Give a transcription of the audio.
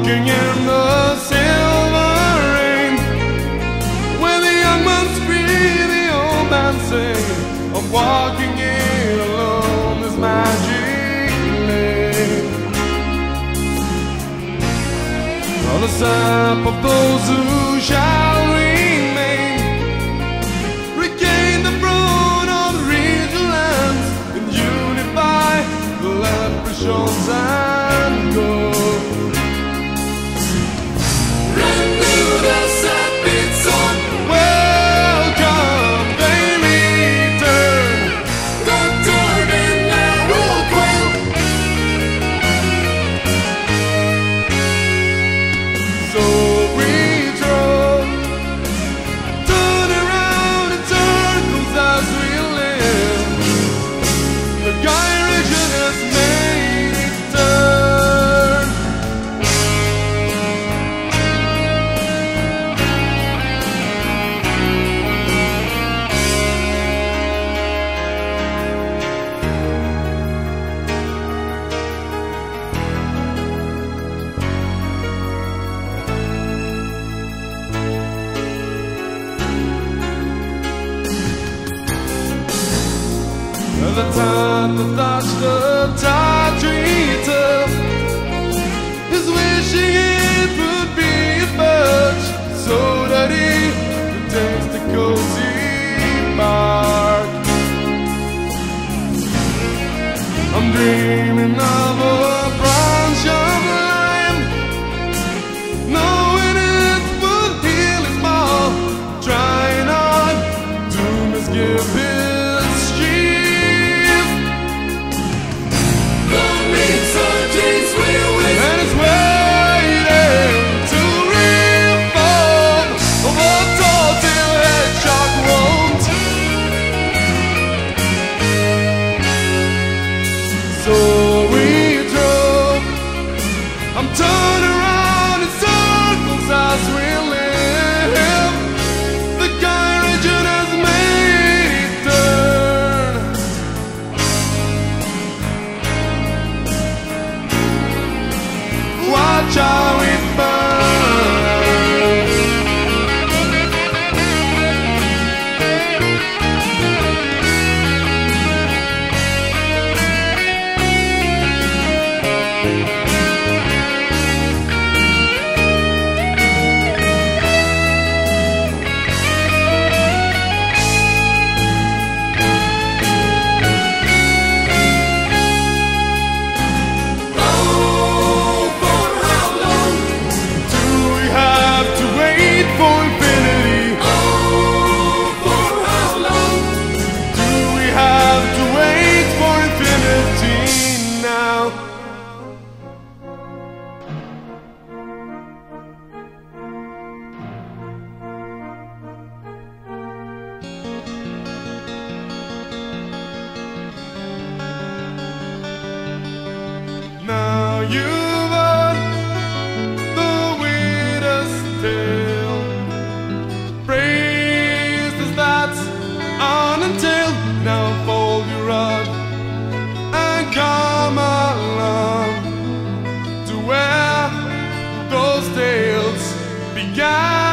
walking in the silver rain, where the young man scream, the old man sing. I'm walking in alone this magic lane. On the sap of those who shall remain, regain the throne of the redulence, and unify the leprechauns and go. Run through the sapid sun. Welcome, they return. The turbid narrow quail. Zoetrope, turn around in circles as we live. The gyration has made it turn. The time to touch the tottery is wishing it would be a birch, so that he could taste the cosy bark. I'm dreaming of a branch of lime, knowing it would heal his maul, trying on to misgive his sheep. And it's waiting to reform of a total hedgehog won't. Zoetrope, I'm turning around in circles as we live. The gyration has made it turn. Watch how it burns. Now you've heard the weirdest tale, phrases that's on until. Now fold your rod and come along to where those tales began.